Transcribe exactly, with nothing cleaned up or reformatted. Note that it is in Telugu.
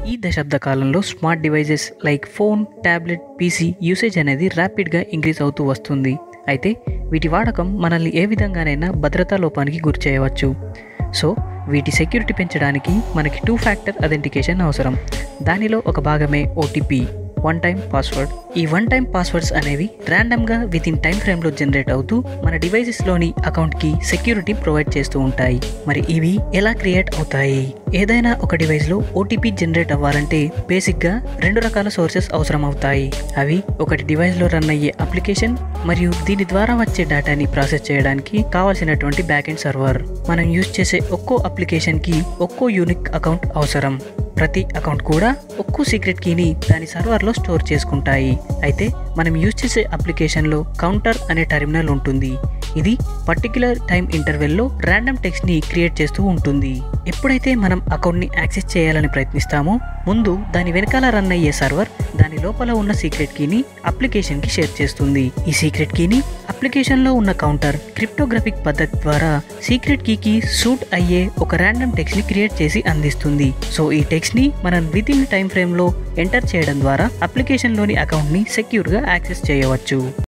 ఈ దశాబ్ద కాలంలో smart devices like phone, tablet, PC usage అనేది ర్యాపిడ్గా ఇంక్రీజ్ అవుతూ వస్తుంది. అయితే వీటి వాడకం మనల్ని ఏ విధంగానైనా భద్రతా లోపానికి గురి చేయవచ్చు. సో వీటి సెక్యూరిటీ పెంచడానికి మనకి టూ ఫ్యాక్టర్ అథెంటికేషన్ అవసరం. దానిలో ఒక భాగమే ఓటీపీ, వన్ టైం పాస్వర్డ్. ఈ వన్ టైం పాస్వర్డ్స్ అనేవి ర్యాండమ్గా విత్ ఇన్ టైం ఫ్రేమ్లో జనరేట్ అవుతూ మన డివైజెస్లోని అకౌంట్కి సెక్యూరిటీ ప్రొవైడ్ చేస్తూ ఉంటాయి. మరి ఇవి ఎలా క్రియేట్ అవుతాయి? ఏదైనా ఒక డివైస్లో ఓటీపీ జనరేట్ అవ్వాలంటే బేసిక్గా రెండు రకాల సోర్సెస్ అవసరం అవుతాయి. అవి ఒకటి డివైస్లో రన్ అయ్యే అప్లికేషన్ మరియు దీని ద్వారా వచ్చే డేటాని ప్రాసెస్ చేయడానికి కావాల్సినటువంటి బ్యాక్ ఎండ్ సర్వర్. మనం యూజ్ చేసే ఒక్కో అప్లికేషన్కి ఒక్కో యూనిక్ అకౌంట్ అవసరం. ప్రతి అకౌంట్ కూడా ఒక్కో సీక్రెట్ కీని దాని సర్వర్లో స్టోర్ చేసుకుంటాయి. అయితే మనం యూజ్ చేసే అప్లికేషన్లో కౌంటర్ అనే టెర్మినల్ ఉంటుంది. ఇది పర్టిక్యులర్ టైం ఇంటర్వెల్లో ర్యాండమ్ టెక్స్ట్ని క్రియేట్ చేస్తూ ఉంటుంది. ఎప్పుడైతే మనం అకౌంట్ని యాక్సెస్ చేయాలని ప్రయత్నిస్తామో ముందు దాని వెనకాల రన్ అయ్యే సర్వర్ దాని లోపల ఉన్న సీక్రెట్ కీని అప్లికేషన్కి షేర్ చేస్తుంది. ఈ సీక్రెట్ కీని అప్లికేషన్లో ఉన్న కౌంటర్ క్రిప్టోగ్రఫిక్ పద్ధతి ద్వారా సీక్రెట్ కీకి సూట్ అయ్యే ఒక ర్యాండమ్ టెక్స్ట్ని క్రియేట్ చేసి అందిస్తుంది. సో ఈ టెక్స్ట్ని మనం విత్ ఇన్ టైం ఫ్రేమ్లో ఎంటర్ చేయడం ద్వారా అప్లికేషన్లోని అకౌంట్ని సెక్యూర్గా యాక్సెస్ చేయవచ్చు.